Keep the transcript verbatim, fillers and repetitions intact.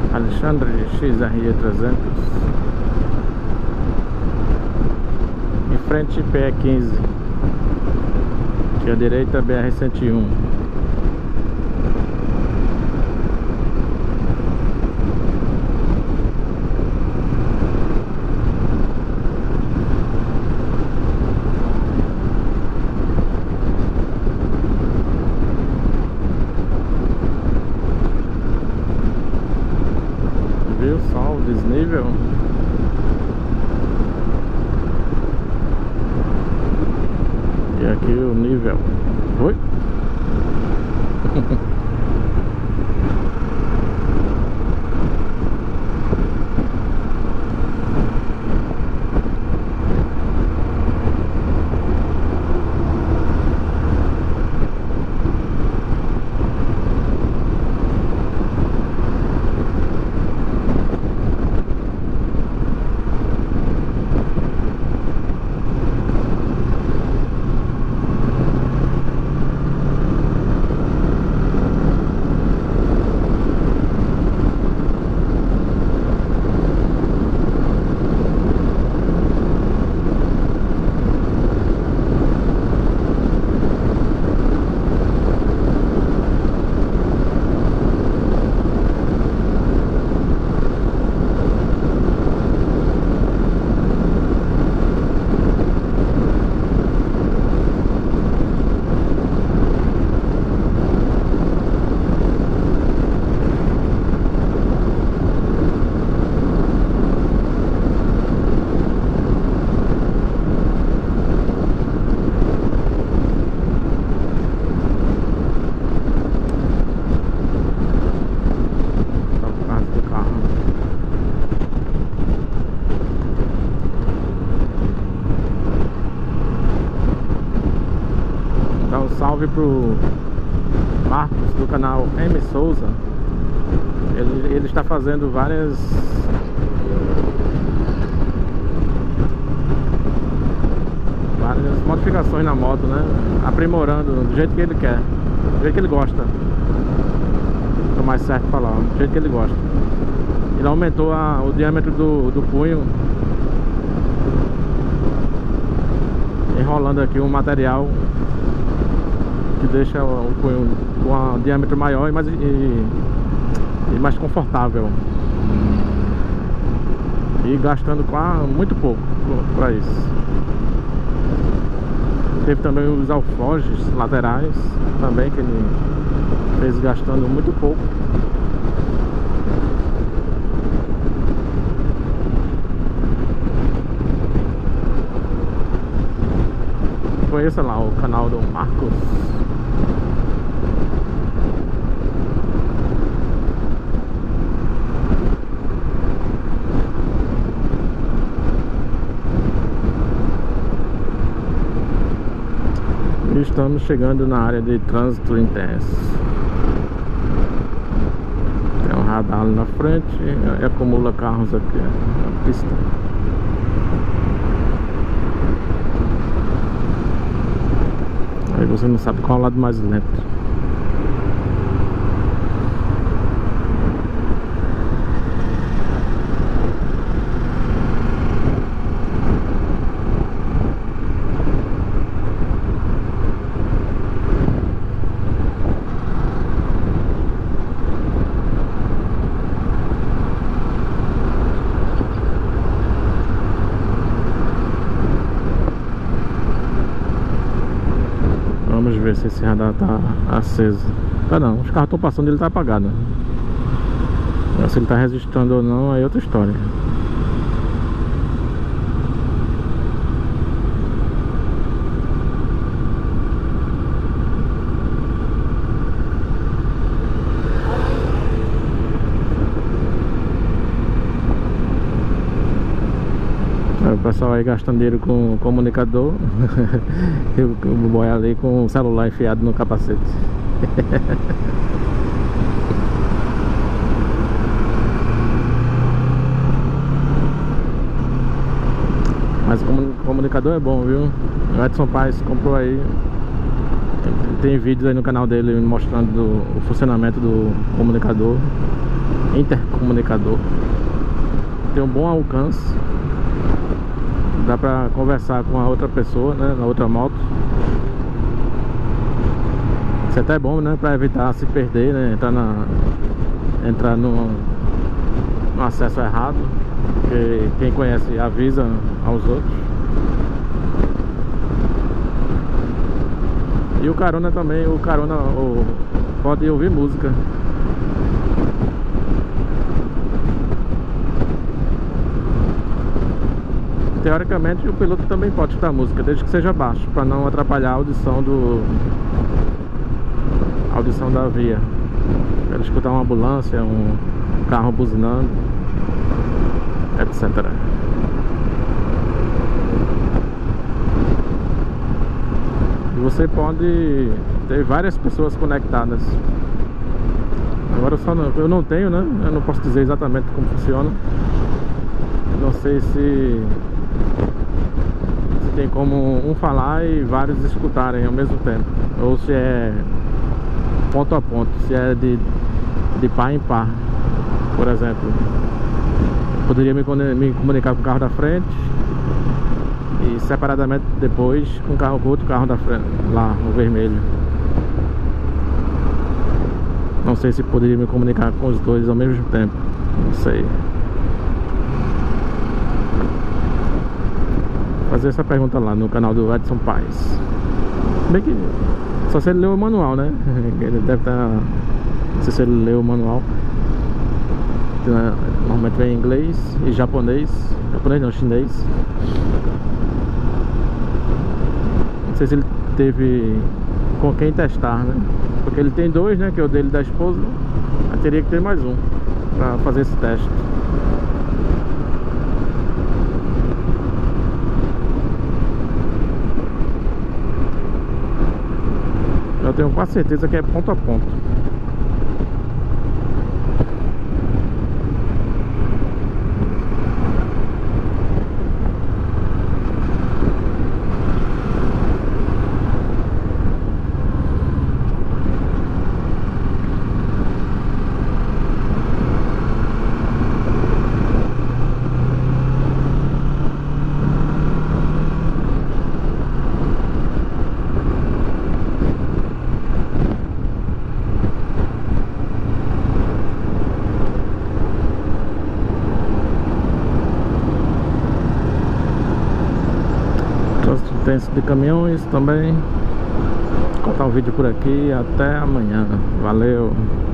Alexandre X R E trezentos. Em frente P E quinze. Aqui à direita B R cento e um. Viu só o desnível? E aqui o nível. Oi? Salve pro Marcos do canal M Souza. Ele, ele está fazendo várias várias modificações na moto, né? Aprimorando do jeito que ele quer, do jeito que ele gosta. Fica mais certo falar, do jeito que ele gosta. Ele aumentou a, o diâmetro do, do punho, enrolando aqui um material que deixa o punho com um diâmetro maior e mais, e, e mais confortável, e gastando quase muito pouco para isso. Teve também os alforjes laterais também, que ele fez gastando muito pouco. Conheça lá o canal do Marcos. Estamos chegando na área de trânsito intenso. Tem um radar ali na frente e acumula carros aqui na pista. Aí você não sabe qual é o lado mais lento. Vamos ver se esse radar tá aceso. Tá não, os carros estão passando e ele tá apagado. Se ele tá resistindo ou não, aí é outra história. O pessoal aí gastando dinheiro com comunicador e o boy ali com o celular enfiado no capacete. Mas o comunicador é bom, viu? O Edson Paes comprou aí. Tem vídeos aí no canal dele mostrando do, o funcionamento do comunicador. intercomunicador. Tem um bom alcance. Dá pra conversar com a outra pessoa, né, na outra moto. Isso é até bom, né, pra evitar se perder, né, entrar na entrar no, no acesso errado, porque quem conhece avisa aos outros. E o carona também, o carona o, pode ouvir música. Teoricamente o piloto também pode escutar música, desde que seja baixo, para não atrapalhar a audição do a audição da via. Ele escutar uma ambulância, um carro buzinando, etcétera. E você pode ter várias pessoas conectadas. Agora eu só não, eu não tenho, né? Eu não posso dizer exatamente como funciona. Eu não sei se se tem como um falar e vários escutarem ao mesmo tempo, ou se é ponto a ponto, se é de, de par em par. Por exemplo, poderia me, me comunicar com o carro da frente e separadamente depois com o carro, com outro carro da frente, lá no vermelho. Não sei se poderia me comunicar com os dois ao mesmo tempo, não sei. Fazer essa pergunta lá no canal do Edson Paes. Bem que só se ele leu o manual, né? Ele deve estar... Não sei se ele leu o manual. Normalmente vem em inglês e japonês. Japonês não, chinês. Não sei se ele teve com quem testar, né? Porque ele tem dois, né? Que é o dele da esposa. Mas teria que ter mais um pra fazer esse teste. Eu tenho quase certeza que é ponto a ponto. Intenso de caminhões também. Vou cortar o vídeo por aqui. Até amanhã. Valeu.